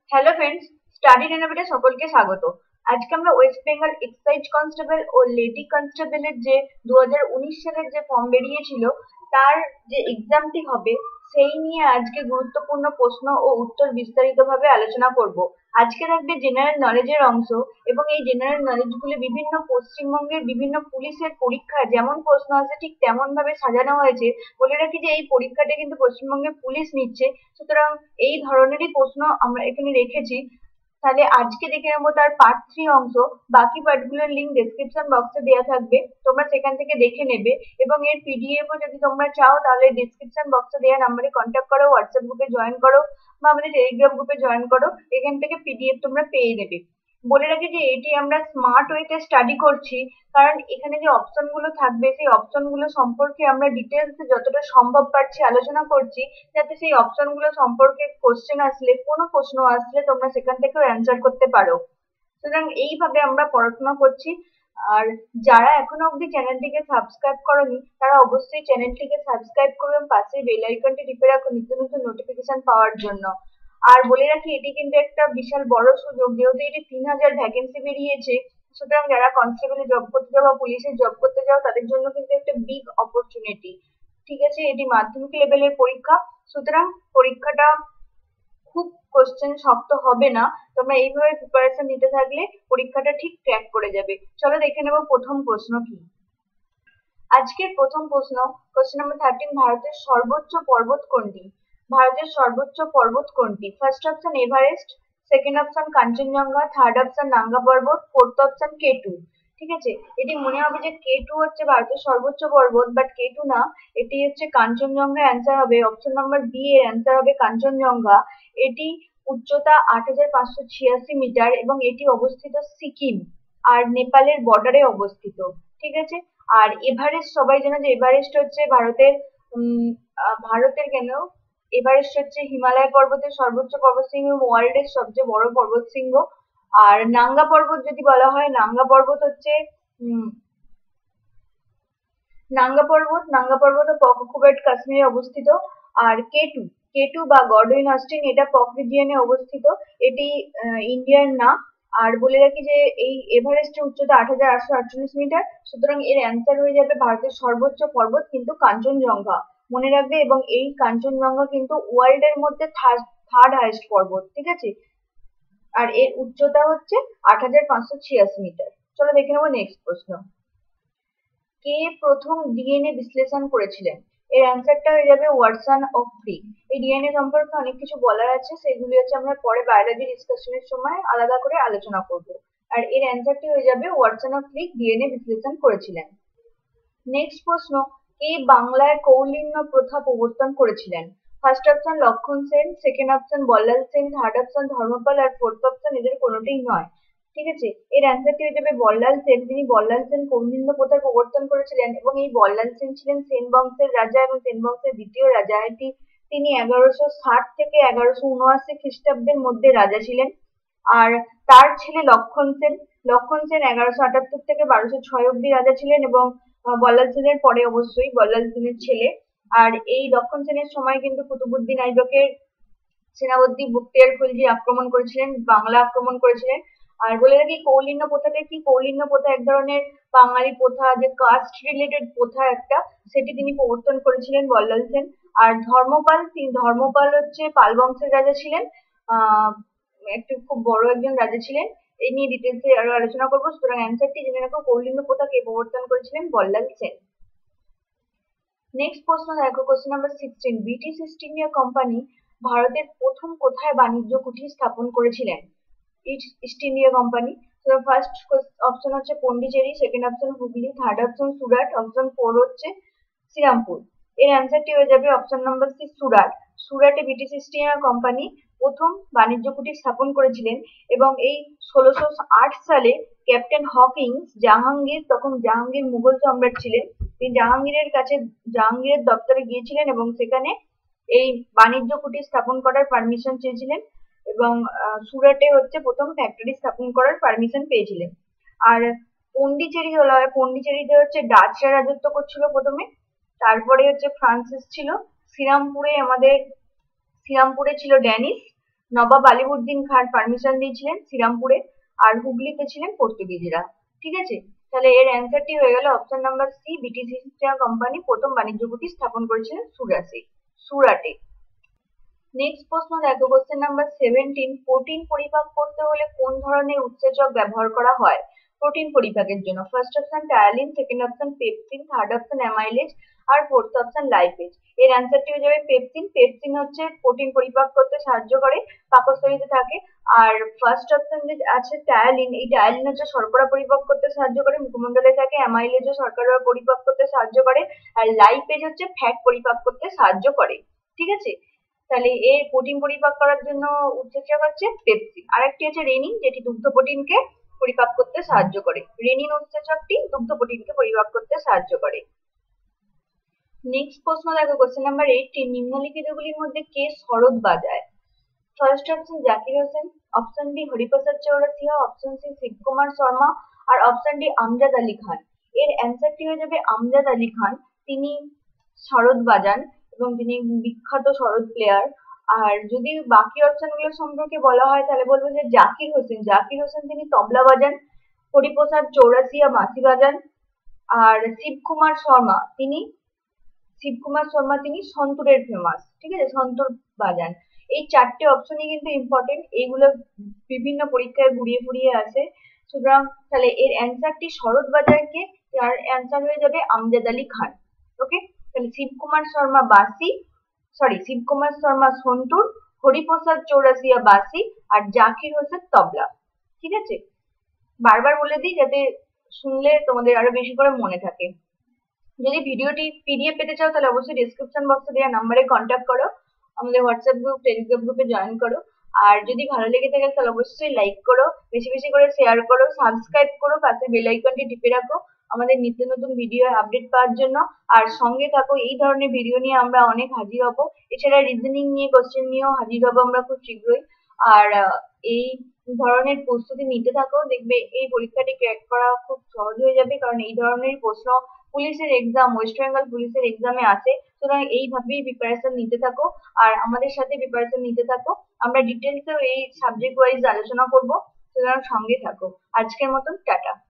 Hello friends, study রেনোভেটে সকলকে স্বাগত। আজকে আমরা ওয়েস্ট বেঙ্গল এক্সাইজ কনস্টেবল ও লেডি কনস্টেবলের যে 2019 সালের যে ফর্ম বেরিয়েছিল তার যে এক্সামটি হবে সেই নিয়ে আজকে গুরুত্বপূর্ণ প্রশ্ন ও উত্তর বিস্তারিতভাবে আলোচনা করব। আজকে থাকবে জেনারেল নলেজের অংশ এবং এই জেনারেল নলেজগুলি বিভিন্ন পশ্চিমবঙ্গের বিভিন্ন পুলিশের পরীক্ষায় যেমন প্রশ্ন আসে ঠিক তেমন ভাবে সাজানো হয়েছে। বলে রাখি যে এই পরীক্ষাটা কিন্তু পশ্চিমবঙ্গের পুলিশ নিচ্ছে, সুতরাং এই ধরনেরই প্রশ্ন আমরা এখানে রেখেছি। তাহলে আজকে দেখে নেবো তার পার্ট 3 অংশ। বাকি পার্টগুলোর লিঙ্ক ডেসক্রিপশন বক্সে দেওয়া থাকবে, তোমরা সেখান থেকে দেখে নেবে। এবং এর পিডিএফ ও যদি তোমরা চাও তাহলে ডেসক্রিপশন বক্সে দেওয়া নাম্বারে কন্ট্যাক্ট করো, হোয়াটসঅ্যাপ গ্রুপে জয়েন করো বা আমাদের টেলিগ্রাম গ্রুপে জয়েন করো, এখান থেকে পিডিএফ তোমরা পেয়ে নেবে। বলে রাখি যে এটি আমরা স্মার্ট ওয়েতে স্টাডি করছি, কারণ এখানে যে অপশন গুলো থাকবে সেই অপশন গুলো সম্পর্কে আমরা ডিটেলস যতটা সম্ভব পারছি আলোচনা করছি, যাতে সেই অপশন গুলো সম্পর্কে কোশ্চেন আসলে, কোনো প্রশ্ন আসলে তোমরা সেখান থেকেও অ্যান্সার করতে পারো। সুতরাং এইভাবে আমরা পড়াশোনা করছি। আর যারা এখনো অবধি চ্যানেলটিকে সাবস্ক্রাইব করোনি তারা অবশ্যই চ্যানেলটিকে সাবস্ক্রাইব করবেন, পাশে বেল আইকনটি টিপে রাখুন নিত্য নতুন নোটিফিকেশন পাওয়ার জন্য। আর বলে রাখি এটি কিন্তু একটা বিশাল বড় সুযোগ, যেহেতু এটি 3000 ভ্যাকেন্সি বেরিয়েছে। সুতরাং যারা কনস্টেবলে জব করতে যাও বা পুলিশে জব করতে যাও তাদের জন্য কিন্তু একটা বিগ অপরচুনিটি। ঠিক আছে, এটি মাধ্যমিক লেভেলের পরীক্ষা, সুতরাং পরীক্ষাটা খুব কোশ্চেন শক্ত হবে না। তোমরা এইভাবে প্রিপারেশন নিতে থাকলে পরীক্ষাটা ঠিক ক্র্যাক করে যাবে। চলো দেখে নেবো প্রথম প্রশ্ন কি। আজকের প্রথম প্রশ্ন, কোশ্চেন নাম্বার 13, ভারতের সর্বোচ্চ পর্বত কোনটি? ভারতের সর্বোচ্চ পর্বত কোনটি? First option Everest, second option Kanchenjunga, third option Nanga Parbat, fourth option K2। ঠিক আছে, এটি মনে হবে যে K2 হচ্ছে ভারতের সর্বোচ্চ পর্বত, বাট K2 না, এটি হচ্ছে কাঞ্চনজঙ্ঘা। অ্যান্সার হবে অপশন নাম্বার বি, এর অ্যান্সার হবে কাঞ্চনজঙ্ঘা। এটি উচ্চতা 8586 মিটার এবং এটি অবস্থিত সিকিম আর নেপালের বর্ডারে অবস্থিত। ঠিক আছে, আর এভারেস্ট সবাই জানে যে এভারেস্ট হচ্ছে ভারতের ভারতের কেন, এভারেস্ট হচ্ছে হিমালয় পর্বতের সর্বোচ্চ পর্বতশৃঙ্গ, ওয়ার্ল্ডের সবচেয়ে বড় পর্বতশৃঙ্গ। আর নাঙ্গা পর্বত যদি বলা হয়, নাঙ্গা পর্বত হচ্ছে নাঙ্গা পর্বত পকুবেট কাশ্মীরে অবস্থিত। আর কেটু, কেটু বা গডউইন অস্টিন, এটা পক রিজিয়নে অবস্থিত, এটি ইন্ডিয়ার না। আর বলে রাখি যে এই এভারেস্টের উচ্চতা 8848 মিটার, সুতরাং এর অ্যান্সার হয়ে যাবে ভারতের সর্বোচ্চ পর্বত কিন্তু কাঞ্চনজঙ্ঘা, মনে রাখবে। এবং এই কাঞ্চনজঙ্ঘা কিন্তু ওয়ার্ল্ড এর মধ্যে থার্ড হাইয়েস্ট পর্বত। ঠিক আছে, আর এর উচ্চতা হচ্ছে 8586 মিটার। চলো দেখে নেবো নেক্সট প্রশ্ন। কে প্রথম ডিএনএ বিশ্লেষণ করেছিলেন? এর অ্যান্সারটা হয়ে যাবে ওয়াটসন ও ক্রিক। এই ডিএনএ সম্পর্কে অনেক কিছু বলার আছে, সেগুলি হচ্ছে আমরা পরে বায়োলজি ডিসকাশনের সময় আলাদা করে আলোচনা করব। আর এর অ্যান্সারটি হয়ে যাবে ওয়াটসন ও ক্রিক ডিএনএ বিশ্লেষণ করেছিলেন। নেক্সট প্রশ্ন, কে বাংলায় কৌলিন্য প্রথা প্রবর্তন করেছিলেন? First option Lakshman Sen, second option Ballal Sen, third option Dharmapal আর ফোর্থ অপশন এদের কোনোটিই নয়। ঠিক আছে, এর অ্যান্সারটি হয়ে যাবে বল্লাল সেন। তিনি বল্লাল সেন কৌলিন্য প্রথা প্রবর্তন করেছিলেন এবং এই বল্লাল সেন ছিলেন সেন বংশের রাজা এবং সেন বংশের দ্বিতীয় রাজা। তিনি 1160 থেকে 1179 খ্রিস্টাব্দের মধ্যে রাজা ছিলেন। আর তার ছেলে লক্ষণ সেন 1178 থেকে 1206 অব্দি রাজা ছিলেন এবং বল্লাল সেনের পরে অবশ্যই বল্লাল সেনের ছেলে। আর এই লক্ষণ সেনের সময় কিন্তু কুতুবুদ্দিন আইবকের সেনাপতি বখতিয়ার খলজি আক্রমণ করেছিলেন, বাংলা আক্রমণ করেছিলেন। আর বলে রাখি কৌলিন্য প্রথাটা কি, কৌলিন্য প্রথা এক ধরনের বাঙালি প্রথা, যে কাস্ট রিলেটেড প্রথা একটা, সেটি তিনি প্রবর্তন করেছিলেন বল্লাল সেন। আর ধর্মপাল হচ্ছে পাল বংশের রাজা ছিলেন, আহ একটু খুব বড় একজন রাজা ছিলেন। এই নিয়ে ডিটেলসে আরো আলোচনা করবো, সুতরাং অ্যান্সারটি জেনে রাখো, কৌলিন্য প্রথা কে প্রবর্তন করেছিলেন? বল্লাল সেন। নেক্সট প্রশ্ন দেখো, question number 16, British East India company ভারতের প্রথম কোথায় বাণিজ্য কুঠি স্থাপন করেছিলেন? East India company. তো ফার্স্ট অপশন হচ্ছে Pondicherry, second option Hooghly, third option Surat, option 4 হচ্ছে শ্রীরামপুর। এর অ্যান্সারটি হয়ে যাবে অপশন নাম্বার সি, সুরাট। সুরাটে ব্রিটিশ ইস্ট ইন্ডিয়া কোম্পানি প্রথম বাণিজ্য কুঠি স্থাপন করেছিলেন এবং এই 1608 সালে ক্যাপ্টেন হকিংস জাহাঙ্গীর, তখন জাহাঙ্গীর মুঘল সম্রাট ছিলেন, তিনি জাহাঙ্গীরের দপ্তরে গিয়েছিলেন এবং সেখানে এই বাণিজ্য কুটির স্থাপন করার পারমিশন চেয়েছিলেন এবং সুরাটে হচ্ছে প্রথম ফ্যাক্টরি স্থাপন করার পারমিশন পেয়েছিলেন। আর পন্ডিচেরি বলা হয়, পন্ডিচেরিতে হচ্ছে ডাচরা রাজত্ব করছিল প্রথমে, তারপরে হচ্ছে ফ্রান্সিস ছিল। শ্রীরামপুরে ছিল ড্যানিশ, নবাব আলিবুদ্দিন খান পারমিশন দিয়েছিলেন শ্রীরামপুরে, আর হুগলিতে ছিলেন পর্তুগিজরা। ঠিক আছে, তাহলে এর অ্যান্সারটি হয়ে গেল option number C, British East India company প্রথম বাণিজ্য কুঠি স্থাপন করেছিলেন সুরাটে। নেক্সট প্রশ্ন দেখো, কোশ্চেন নাম্বার 17, প্রোটিন পরিপাক করতে হলে কোন ধরনের উৎসেচক ব্যবহার করা হয় প্রোটিন পরিপাকের জন্য? First option ptyalin, second option pepsin, third option amylase, আর ফোর্থ অপশন লাইপেজ। এর অ্যান্সারটি হয়ে যাবে পেপসিন। পেপসিন হচ্ছে প্রোটিন পরিপাক করতে সাহায্য করে, পাকস্থলীতে থাকে। আর ফার্স্ট অপশন যে আছে টায়ালিন, এই টায়ালিন হচ্ছে শর্করা পরিপাক করতে সাহায্য করে, মুখমণ্ডলে থাকে। অ্যামাইলেজও শর্করা পরিপাক করতে সাহায্য করে, আর লাইপেজ হচ্ছে ফ্যাট পরিপাক করতে সাহায্য করে। ঠিক আছে, তাহলে এর প্রোটিন পরিপাক করার জন্য উৎসেচক হচ্ছে পেপসিন। আরেকটি আছে রেনিন, যেটি দুগ্ধ প্রোটিনকে পরিপাক করতে সাহায্য করে। রেনিন উৎসেচকটি দুগ্ধ প্রোটিনকে পরিপাক করতে সাহায্য করে। নেক্সট প্রশ্ন দেখো, কোশ্চেন নাম্বার 18, নিম্নলিখিতগুলির মধ্যে কে সরোদ বাজায়? First option Zakir Hussain, option B Hariprasad Chaurasia, option C Shivkumar Sharma, আর অপশন ডি আমজাদ আলী খান। এর অ্যান্সারটি হয়ে যাবে আমজাদ আলী খান। তিনি সরোদ বাজান এবং তিনি বিখ্যাত সরোদ প্লেয়ার। আর যদি বাকি অপশন গুলো সম্পর্কে বলা হয় তাহলে বলবো যে জাকির হোসেন, তিনি তবলা বাজান। হরিপ্রসাদ চৌরাসিয়া বাঁশি বাজান। আর শিবকুমার শর্মা তিনি সন্তুরের ফেমাস। ঠিক আছে, সন্তুর বাজান। এই চারটে অপশনই কিন্তু ইম্পর্টেন্ট, এইগুলো বিভিন্ন পরীক্ষায় ঘুরিয়ে ফুরিয়ে আসে। সুতরাং তাহলে এর অ্যান্সারটি শরৎ বাজারকে, তার অ্যান্সার হয়ে যাবে আমজাদ আলী খান। ওকে, তাহলে শিবকুমার শর্মা সন্তুর, হরিপ্রসাদ চৌরাসিয়া বাঁশি, আর জাকির হোসেন তবলা। ঠিক আছে, বারবার বলে দিই যাতে শুনলে তোমাদের আরো বেশি করে মনে থাকে। যদি ভিডিওটি পিডিএফ পেতে চাও তাহলে অবশ্যই ডিসক্রিপশন বক্সে দেওয়া নাম্বারে কন্ট্যাক্ট করো, আমাদের হোয়াটসঅ্যাপ গ্রুপ, টেলিগ্রাম গ্রুপে জয়েন করো। আর যদি ভালো লেগে থাকে তাহলে অবশ্যই লাইক করো, বেশি বেশি করে শেয়ার করো, সাবস্ক্রাইব করো, পাশে বেল আইকনটি টিপে রাখো আমাদের নিত্য নতুন ভিডিও আপডেট পাওয়ার জন্য। আর সঙ্গে থাকো, এই ধরনের ভিডিও নিয়ে আমরা অনেক হাজির হব। এছাড়া রিজনিং নিয়ে কোশ্চেন নিয়েও হাজির হব আমরা খুব শীঘ্রই। আর এই ধরনের প্রস্তুতি নিতে থাকো, দেখবে এই পরীক্ষাটি ক্র্যাক করা খুব সহজ হয়ে যাবে, কারণ এই ধরনের প্রশ্ন পুলিশের এক্সাম, ওয়েস্ট বেঙ্গল পুলিশের এক্সামে আসে। সুতরাং এইভাবেই প্রিপারেশন নিতে থাকো আর আমাদের সাথে প্রিপারেশন নিতে থাকো। আমরা ডিটেলসেও এই সাবজেক্ট ওয়াইজ আলোচনা করব, সুতরাং সঙ্গে থাকো। আজকের মতন টাটা।